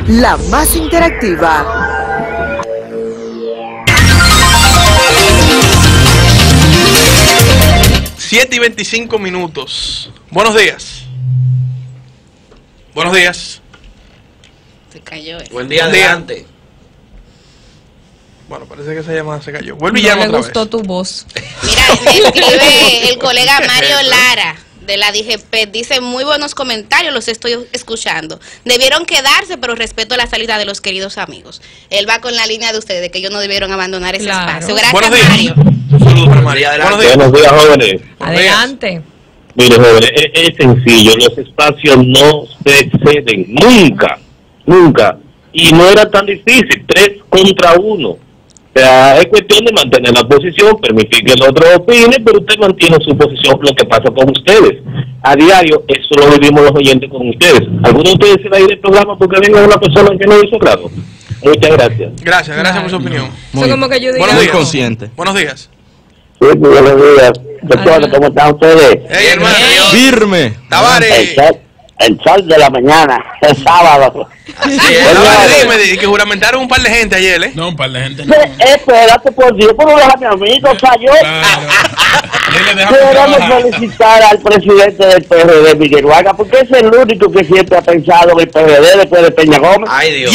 la más interactiva. Siete y 25 minutos. Buenos días. Buenos días. Se cayó eso. Buen día, adelante. Bueno, parece que esa llamada se cayó. Vuelve y llama otra vez. Me gustó tu voz. Mira, me escribe el colega Mario Lara de la DGP, dice: muy buenos comentarios, los estoy escuchando. Debieron quedarse, pero respeto la salida de los queridos amigos. Él va con la línea de ustedes, de que ellos no debieron abandonar ese espacio. Gracias, buenos días. Mario. Saludos para María. Buenos días. Buenos días, jóvenes. Adelante. Mire, jóvenes, es sencillo. Los espacios no se exceden nunca, nunca. Y no era tan difícil, 3 contra 1. O sea, es cuestión de mantener la posición, permitir que el otro opine, pero usted mantiene su posición. Lo que pasa con ustedes a diario, eso lo vivimos los oyentes con ustedes. ¿Alguno de ustedes se va a ir del programa porque venga una persona que no hizo claro? Muchas gracias. Gracias por su opinión. Muy, como que yo diga, buenos días. Consciente. Buenos días. Sí, buenos días. Doctor, ¿cómo están ustedes? Hey, hermano. Firme. Tavares. El sol de la mañana, el sábado. Dime, que juramentaron un par de gente ayer, ¿eh? No, un par de gente no. Espérate, por Dios, ¿puedo dejar a mi amigo? O sea, yo queremos felicitar al presidente del PRD, Miguel Vargas, porque es el único que siempre ha pensado en el PRD después de Peña Gómez. Ay, Dios.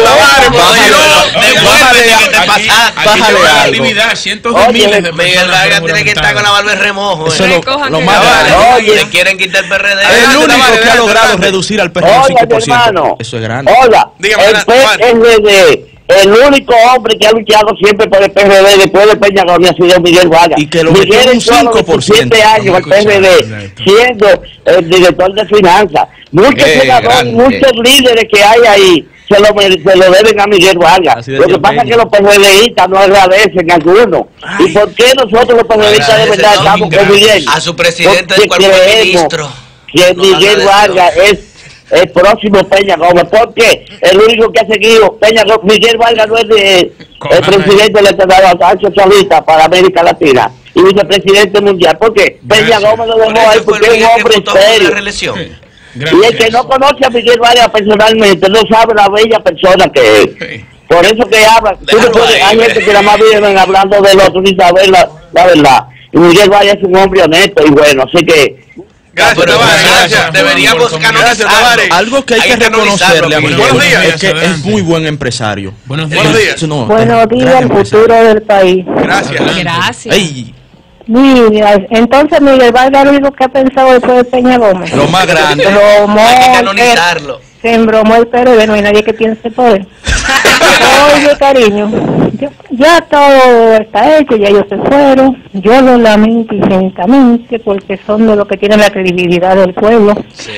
Bájale la actividad, cientos de miles de Miguel personas. Vargas tiene que estar con la barba en remojo. Eso es lo más grande. Oye. Le quieren quitar el PRD. El único que ha logrado reducir al PRD un 5%. Eso es grande. Hola, Dígame, el PRD, el único hombre que ha luchado siempre por el PRD después de Peña Gómez ha sido Miguel Vargas. Y que lo Miguel metió un entró a los 5%. 17 años al PRD, siendo el director de finanzas. Muchos senadores, muchos líderes que hay ahí se lo deben a Miguel Vargas. Lo que pasa es que los PRDistas no agradecen a algunos. ¿Y por qué nosotros los PRDistas de verdad estamos con Miguel? A su presidente del Porque cuerpo de creemos ministros. que Miguel Vargas es el próximo Peña Gómez, porque el único que ha seguido Peña Gómez, Miguel Vargas no es el presidente del Estado socialista para América Latina y vicepresidente mundial, porque Peña Gómez lo dejó ahí porque es un hombre serio. Y el que no conoce a Miguel Vargas personalmente no sabe la bella persona que es. Por eso que habla, hay gente que nada más viven hablando del otro sin saber la verdad. Y Miguel Vargas es un hombre honesto y bueno, así que Gracias, Tavares. Deberíamos canonizarlo. Algo que hay que reconocerle a Miguel Buenos días. es que es muy buen empresario. Buenos Buenos días. Buenos días, el futuro del país. Gracias. Gracias. Ey, Mira, entonces Miguel Vargas lo único que ha pensado después de Peña Gómez. lo más grande. Hay que canonizarlo. Se embromó el PRD, no hay nadie que piense por él. Oye, cariño, ya todo está hecho, ya ellos se fueron. Yo lo lamento infinitamente porque son de los que tienen la credibilidad del pueblo. Sí.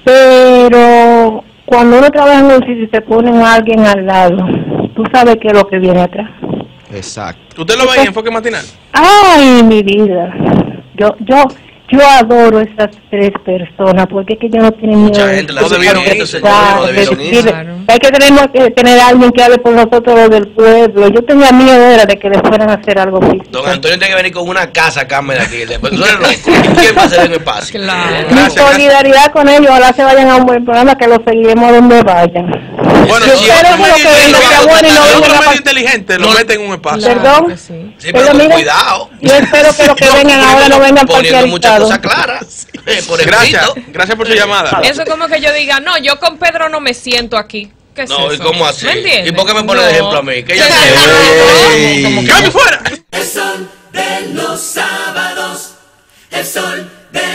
Pero cuando uno trabaja en un sitio y se ponen a alguien al lado, tú sabes qué es lo que viene atrás. Exacto. ¿Usted lo ve en Enfoque Matinal? Ay, mi vida. Yo adoro esas 3 personas porque es que ellos no tienen miedo. Mucha gente la debieron irse, señor, no debieron irse. Hay que tener a alguien que hable por nosotros los del pueblo. Yo tenía miedo de que les fueran a hacer algo físico. Don Antonio tiene que venir con una casa acá de aquí. Después tú eres loco. ¿Quién va a hacer en el espacio? Claro. Mi solidaridad con ellos, ojalá se vayan a un buen programa, que los seguiremos donde vayan. Bueno, Yo si espero que lo que venga sea bueno y no venga otro a medio inteligente lo meten en un espacio. Perdón. Sí. Sí, pero con mira, cuidado. Yo espero que los que vengan ahora no vengan poniendo muchas parcializados. cosas claras. Por Gracias. escrito. Gracias por su llamada. Eso es como que yo diga, no, yo con Pedro no me siento aquí. ¿Qué es No, ¿y eso? cómo así? ¿Me entiendes? ¿Y por qué me pone de ejemplo a mí? Que ella ¡Cambio fuera! El sol de los sábados, el sol de